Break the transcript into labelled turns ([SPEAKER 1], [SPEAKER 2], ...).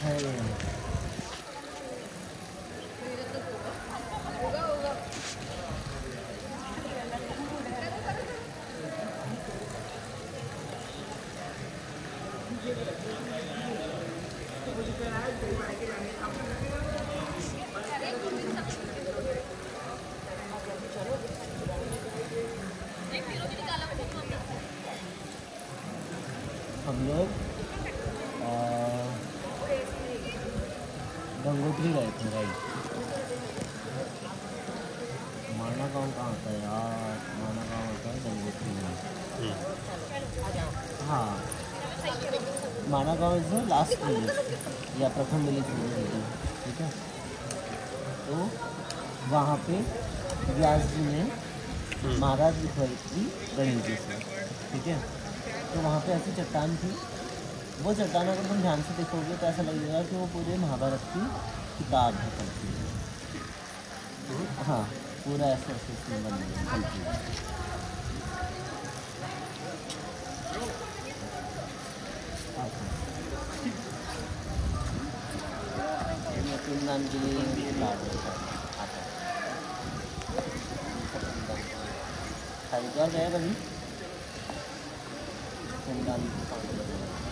[SPEAKER 1] है। हम लोग गंगोत्री गए थे राइट। माना गाँव कहाँ होता है यार? माना गाँव होता है गंगोत्री में। हाँ, माना गाँव इज द लास्ट विलेज या प्रथम विलेज बोल, ठीक है। तो वहाँ पे व्यास जी ने महाराज लिखवाई थी गणेश जी से, ठीक है। तो वहाँ पे ऐसी चट्टान थी, वो चट्टान अगर तुम ध्यान से देखोगे तो ऐसा लगेगा कि वो पूरे महाभारत की किताब है चलती है। हाँ, पूरा ऐसे ऐसे सिंबल चलती है। पिंडदान के लिए हरिद्वार गए कभी? पिंडदान